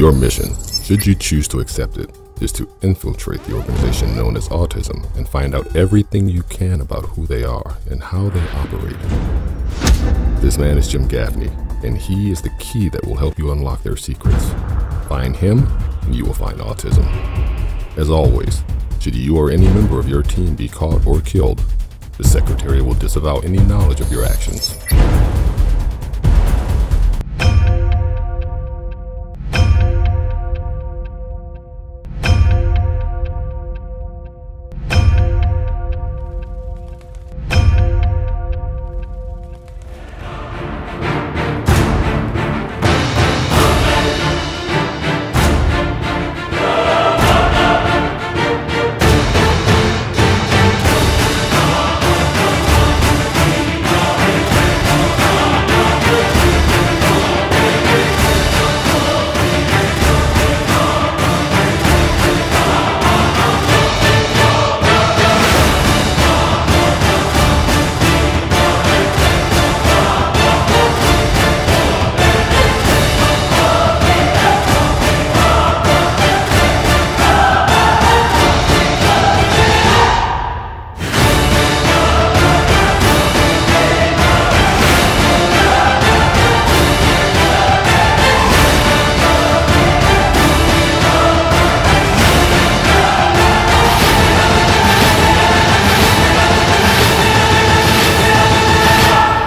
Your mission, should you choose to accept it, is to infiltrate the organization known as autism and find out everything you can about who they are and how they operate. This man is Jim Gaffney, and he is the key that will help you unlock their secrets. Find him, and you will find autism. As always, should you or any member of your team be caught or killed, the Secretary will disavow any knowledge of your actions.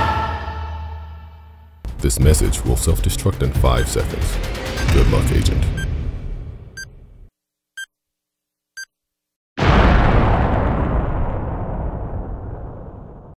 This message will self-destruct in 5 seconds. Good luck, Agent.